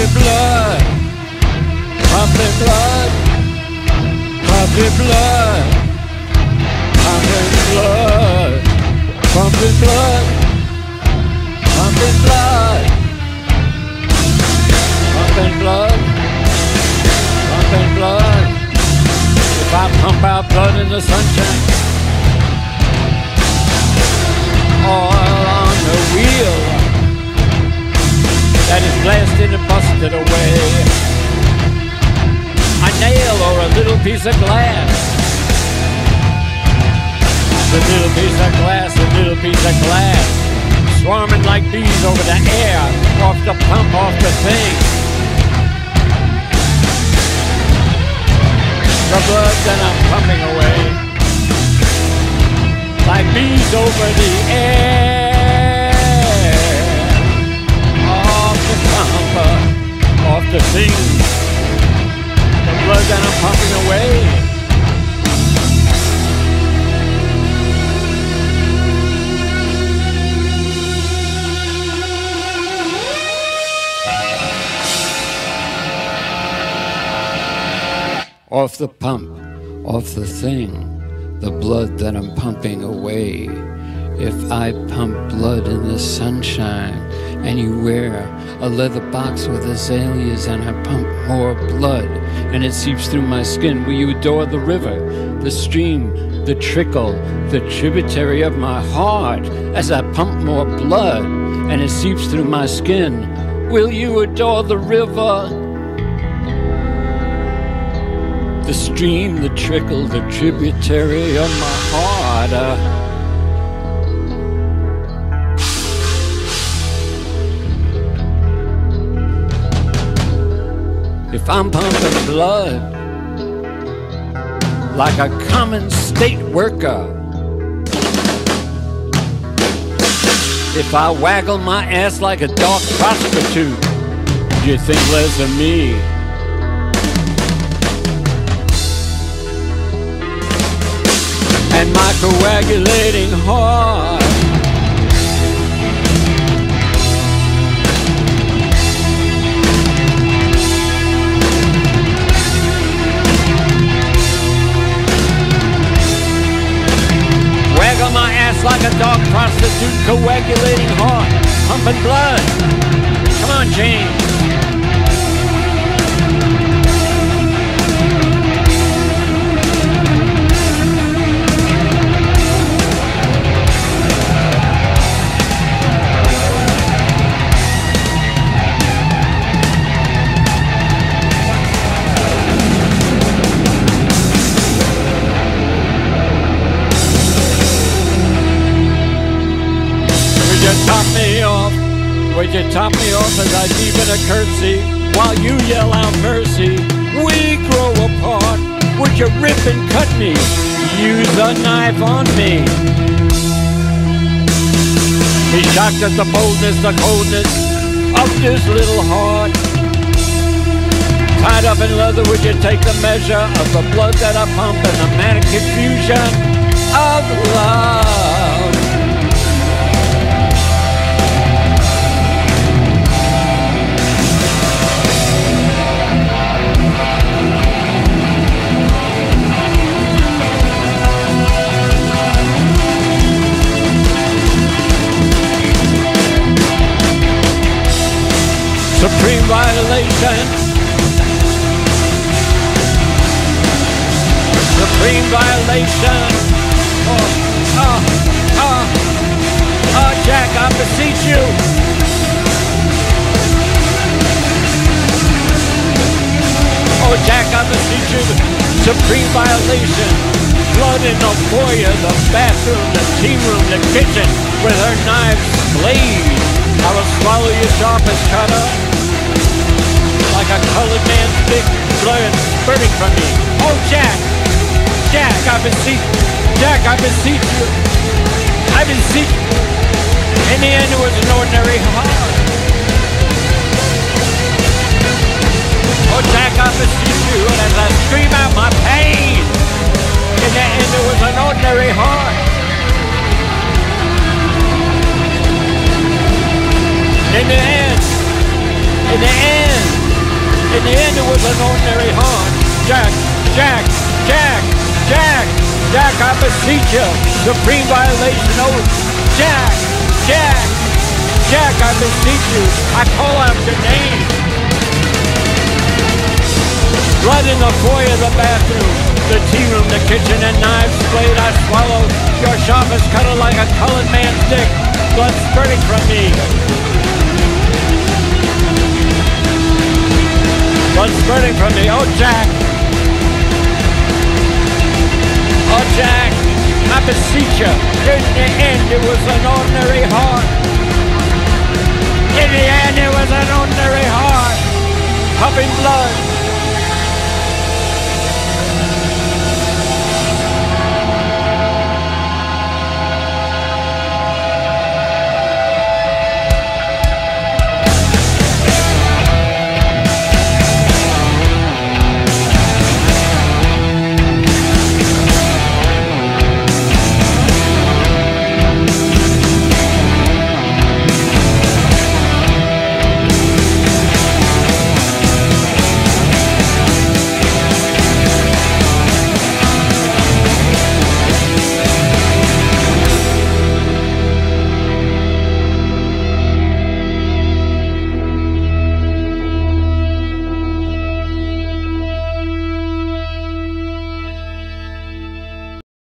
pumping blood, pumping blood, pumping blood, pumping blood, pumping blood, pumping blood, pumping blood, pumping blood. If I pump out blood in the sunshine, oil on the wheel that is blasted and busted away. A nail or a little piece of glass, a little piece of glass, a little piece of glass, swarming like bees over the air, off the pump, off the thing. The blood that I'm pumping away, like bees over the air, off the pump, off the thing. The blood that I'm pumping away. Off the pump, off the thing, the blood that I'm pumping away. If I pump blood in the sunshine and you wear a leather box with azaleas and I pump more blood and it seeps through my skin, will you adore the river, the stream, the trickle, the tributary of my heart as I pump more blood and it seeps through my skin? Will you adore the river, the stream, the trickle, the tributary of my heart? If I'm pumping blood like a common state worker, if I waggle my ass like a dark prostitute, do you think less of me? And my coagulating heart, waggle my ass like a dog prostitute, coagulating heart, pumping blood. Come on, James. Would you top me off as I deepen a curtsy while you yell out mercy? We grow apart. Would you rip and cut me? Use a knife on me. Be shocked at the boldness, the coldness of this little heart. Tied up in leather, would you take the measure of the blood that I pump and the manic confusion of love? Supreme violation, supreme violation. Oh, Jack, I beseech you. Oh, Jack, I beseech you. Supreme violation. Blood in the foyer, the bathroom, the tea room, the kitchen, with her knives blade. I will swallow your sharpest cutter like a colored man's big blood spurting from me. Oh, Jack, Jack, I beseech, Jack, I beseech you. I beseech you. In the end, it was an ordinary heart. Oh, Jack, I beseech you, and as I scream out my pain, in the end, it was an ordinary heart. In the end, an ordinary horn. Jack, Jack, Jack, Jack, Jack, I beseech you, supreme violation, oh, Jack, Jack, Jack, I beseech you, I call out your name. Blood in the foyer, the bathroom, the tea room, the kitchen, and knives blade I swallow. Your sharpest cutter like a colored man's dick. Blood spurting from me. Blood spurting from me. Oh, Jack. Oh, Jack. I beseech you. In the end, it was an ordinary heart.